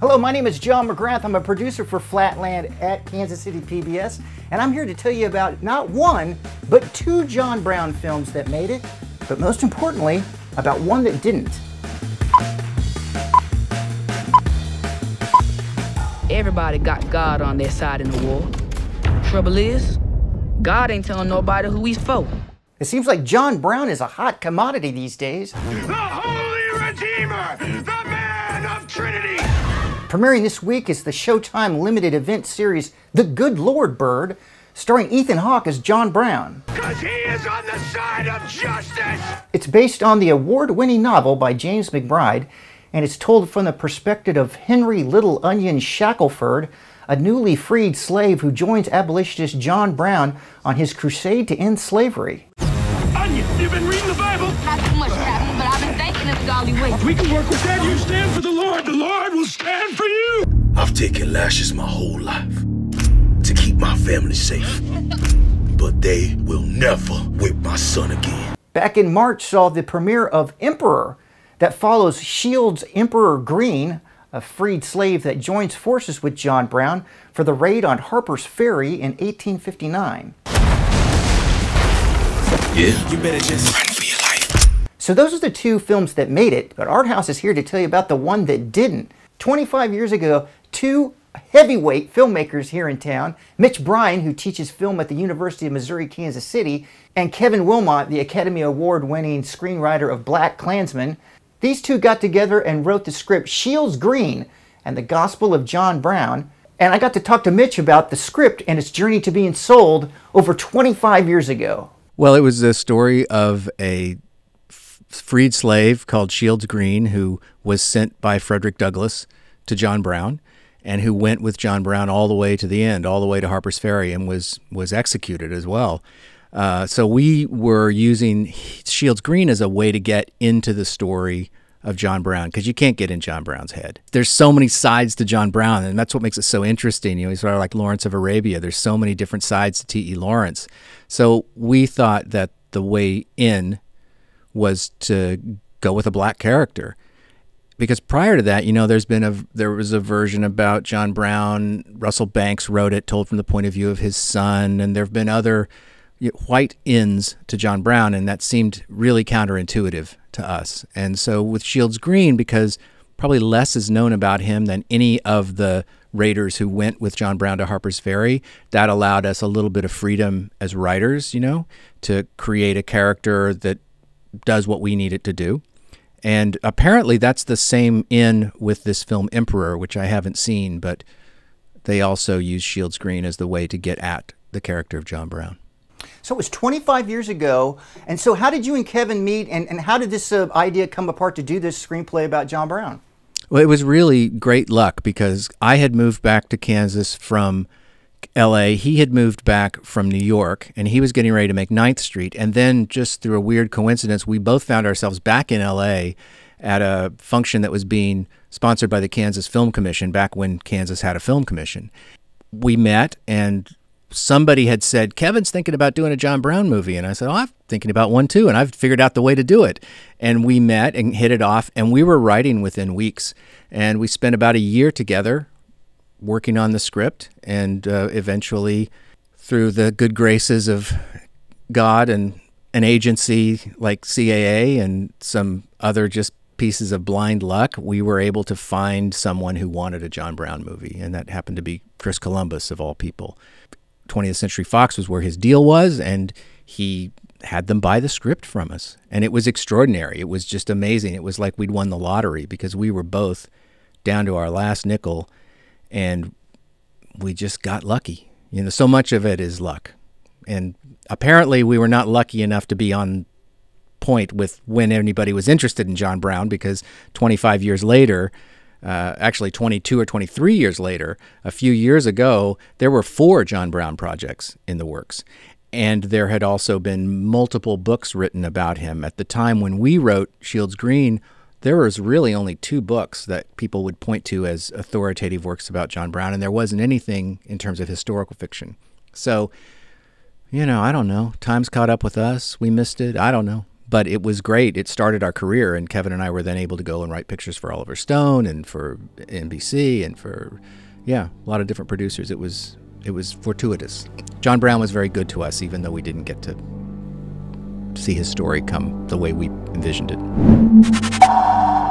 Hello, my name is John McGrath. I'm a producer for Flatland at Kansas City PBS, and I'm here to tell you about not one, but two John Brown films that made it, but most importantly, about one that didn't. Everybody got God on their side in the war. Trouble is, God ain't telling nobody who he's for. It seems like John Brown is a hot commodity these days. The Holy Redeemer, the Man of Trinity. Premiering this week is the Showtime limited event series, The Good Lord Bird, starring Ethan Hawke as John Brown. Because he is on the side of justice. It's based on the award-winning novel by James McBride, and it's told from the perspective of Henry Little Onion Shackelford, a newly freed slave who joins abolitionist John Brown on his crusade to end slavery. Onion, you've been reading the Bible? Not too much, Captain, but I've been thinking it's golly way. We can work with that. You stand for the Lord will stand for you. I've taken lashes my whole life to keep my family safe, but they will never whip my son again. Back in March saw the premiere of Emperor, that follows Shield's Emperor Green, a freed slave that joins forces with John Brown for the raid on Harper's Ferry in 1859. Yeah, you better just run for your life. So those are the two films that made it, but Art House is here to tell you about the one that didn't. 25 years ago, two heavyweight filmmakers here in town, Mitch, who teaches film at the University of Missouri, Kansas City, and Kevin Willmott, the Academy Award-winning screenwriter of BlacKkKlansman. These two got together and wrote the script Shield's Green and the Gospel of John Brown. And I got to talk to Mitch about the script and its journey to being sold over 25 years ago. Well, it was the story of a freed slave called Shield's Green who was sent by Frederick Douglass to John Brown and who went with John Brown all the way to the end, all the way to Harper's Ferry, and was executed as well. So we were using Shield's Green as a way to get into the story of John Brown, because you can't get in John Brown's head. There's so many sides to John Brown, and that's what makes it so interesting. You know, he's sort of like Lawrence of Arabia. There's so many different sides to T.E. Lawrence. So we thought that the way in was to go with a black character. Because prior to that, you know, there was a version about John Brown. Russell Banks wrote it, told from the point of view of his son, and there have been other white ins to John Brown, and that seemed really counterintuitive to us. And so with Shield's Green, because probably less is known about him than any of the raiders who went with John Brown to Harper's Ferry, that allowed us a little bit of freedom as writers, you know, to create a character that does what we need it to do. And apparently that's the same in with this film Emperor, which I haven't seen, but they also use Shield's Green as the way to get at the character of John Brown. So it was 25 years ago, and so how did you and Kevin meet, and how did this idea come apart to do this screenplay about John Brown? Well, it was really great luck, because I had moved back to Kansas from L.A. He had moved back from New York, and he was getting ready to make 9th Street, and then just through a weird coincidence, we both found ourselves back in L.A. at a function that was being sponsored by the Kansas Film Commission, back when Kansas had a film commission. We met, and somebody had said, Kevin's thinking about doing a John Brown movie. And I said, oh, I'm thinking about one too, and I've figured out the way to do it. And we met and hit it off, and we were writing within weeks. And we spent about a year together working on the script, and eventually, through the good graces of God and an agency like CAA and some other just pieces of blind luck, we were able to find someone who wanted a John Brown movie, and that happened to be Chris Columbus, of all people. 20th Century Fox was where his deal was, and he had them buy the script from us. And it was extraordinary. It was just amazing. It was like we'd won the lottery, because we were both down to our last nickel, and we just got lucky. You know, so much of it is luck. And apparently we were not lucky enough to be on point with when anybody was interested in John Brown, because 25 years later, actually 22 or 23 years later, a few years ago, there were 4 John Brown projects in the works. And there had also been multiple books written about him. At the time when we wrote Shield's Green, there was really only 2 books that people would point to as authoritative works about John Brown, and there wasn't anything in terms of historical fiction. So, you know, I don't know. Time's caught up with us. We missed it. I don't know. But it was great. It started our career, and Kevin and I were then able to go and write pictures for Oliver Stone and for NBC and for, a lot of different producers. It was fortuitous. John Brown was very good to us, even though we didn't get to see his story come the way we envisioned it.